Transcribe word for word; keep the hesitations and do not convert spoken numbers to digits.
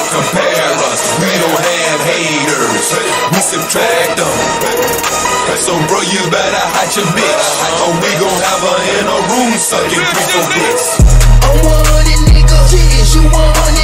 compare us. We don't have haters, we subtract them. So bro, you better hide your bitch, or we gon' have her in a room sucking people dicks. I'm one hundred nigga, is you one hundred?